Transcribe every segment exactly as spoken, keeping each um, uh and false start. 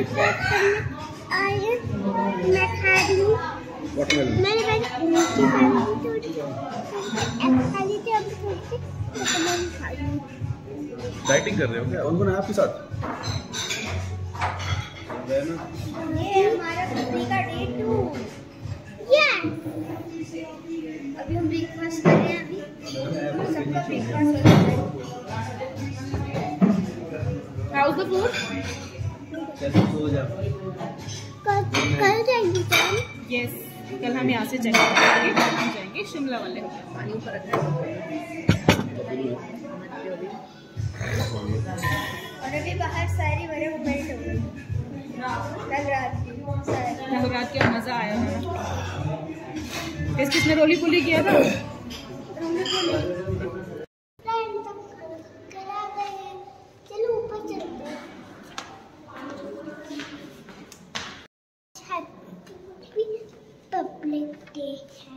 मैं खा रही हूँ वाटरमेलन। मैंने नीचे खा ली थी, अब थोड़ी मैं खा रही हूँ। डाइटिंग कर रहे हो क्या? कौन कौन है आपके साथ? ये हमारा छुट्टी का डे टू। यस, अभी हम ब्रेकफास्ट कर रहे हैं। अभी सबका ब्रेकफास्ट हो रहा है। How's the food? कल कल जाएंगे कल? Yes, कल हम यहाँ से चले जाएंगे, हम जाएंगे शिमला वाले। पानी ऊपर रखना है। और अभी बाहर सारी बर्फ मेल्ट हो गई। कल रात की कल रात क्या मजा आया है। किस किसने रोली पुली किया था? चलो ऊपर चलते हैं। पब्लिक डे है।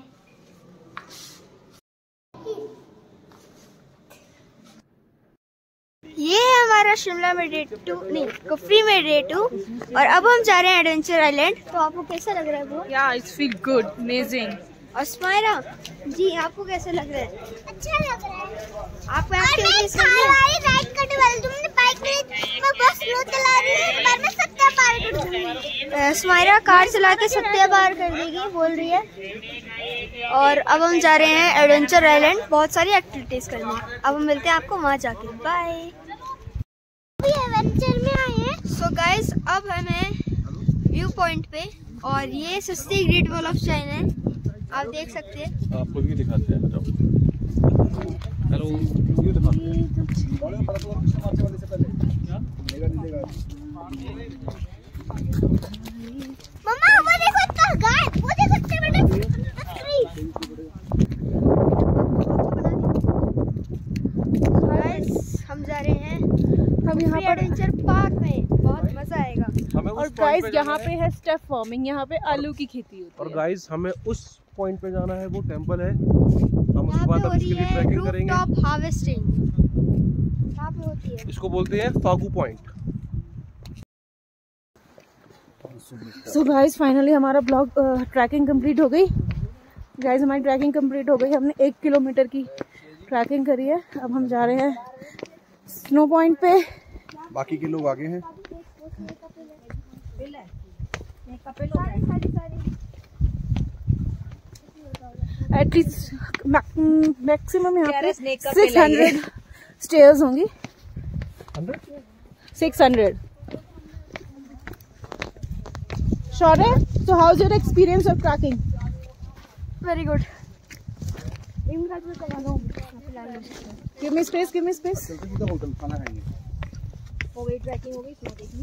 ये हमारा शिमला में डे टू नहीं कुफरी में डे टू, और अब हम जा रहे हैं एडवेंचर आइलैंड। तो आपको कैसा लग रहा है वो? Yeah, it feels good, amazing. और स्माइरा जी, आपको कैसा लग रहा है? अच्छा लग रहा है। आपको एक्टिविटीज करनी है? राइड करने वाली तुमने बाइक में, मैं बस स्लो चला रही हूं, एक बार में सत्या पार कर दूंगी। स्माइरा कार चला के सत्या पार कर देगी बोल रही है। और अब हम जा रहे हैं एडवेंचर आइलैंड, बहुत सारी एक्टिविटीज करनी है। अब हम मिलते हैं आपको वहाँ जाके। बाय। अभी एडवेंचर में आए हैं। सो गाइस, अब हम हैं व्यू पॉइंट पे, और ये सस्ती ग्रेट वॉल ऑफ चाइना है, आप देख सकते हैं। आपको भी दिखाते हैं। हेलो, ये दिखाते हैं। मम्मा वो देखो इतना गाय, वो देखो इतने बड़े बकरी। गाइस, हम जा रहे हैं हम यहाँ पर एडवेंचर पार्क में, बहुत मजा आएगा। और गाइस यहाँ पे है स्टेप फार्मिंग, यहाँ पे आलू की खेती होती है। और गाइस हमें उस पॉइंट पे जाना है, वो टेंपल है। हम उसके बाद अब इसके लिए ट्रैकिंग करेंगे। रूफटॉप हार्वेस्टिंग यहाँ पे होती है। इसको बोलते हैं Fagu point. So guys, finally हमारा ब्लॉग ट्रैकिंग कंप्लीट हो गई। गाइस, हमारी ट्रैकिंग कंप्लीट हो गई। हमने एक किलोमीटर की ट्रैकिंग करी है। अब हम जा रहे हैं स्नो पॉइंट पे। बाकी के लोग आगे हैं। एटलीस्ट मैक्सिमम यहाँ पे सिक्स हंड्रेड स्टेयर्स होंगी। Six hundred. Shore, so how's your experience of tracking? Very good. Give me space, give me space. हो गई ट्रैकिंग, हो गई स्नो देखनी।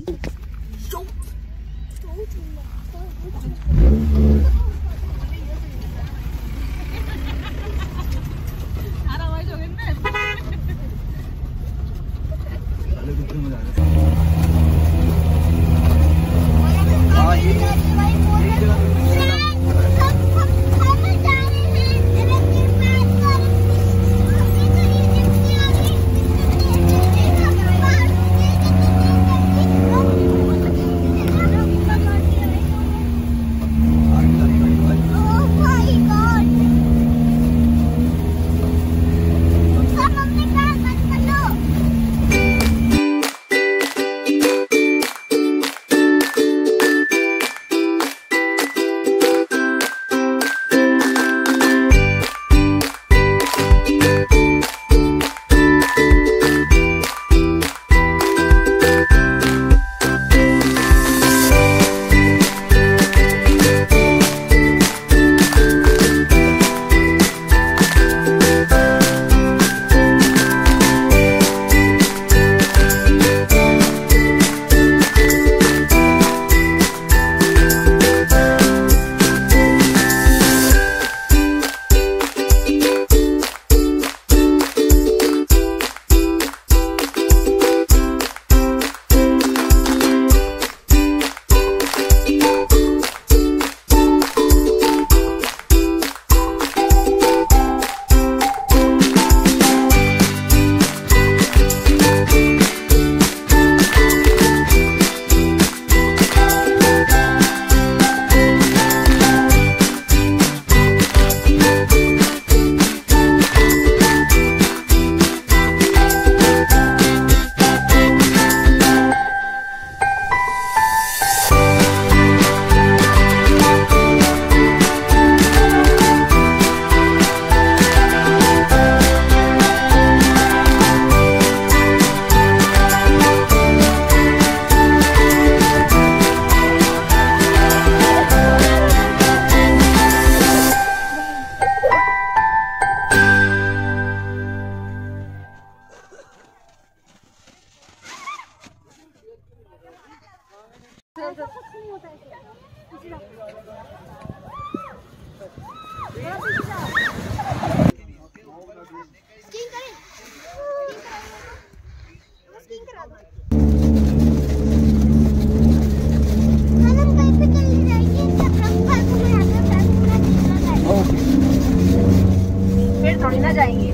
ऐसे थोड़ी ना जाएंगे।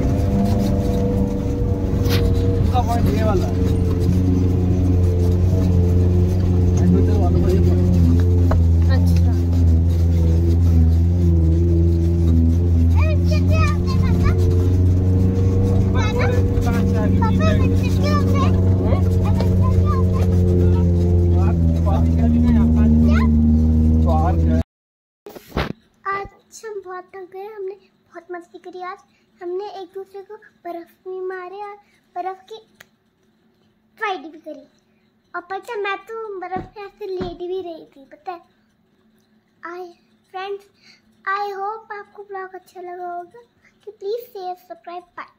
पॉइंट ये वाला है। अच्छा आज हम बहुत थक गए, हमने बहुत मस्ती करी। आज हमने एक दूसरे को बर्फ भी मारे और बर्फ की फाइट भी करी। और पता मैं तो बर्फ में ऐसे लेट भी रही थी, पता है। आई फ्रेंड्स, आई होप आपको ब्लॉग अच्छा लगा होगा। कि प्लीज़ शेयर सब्सक्राइब बाय।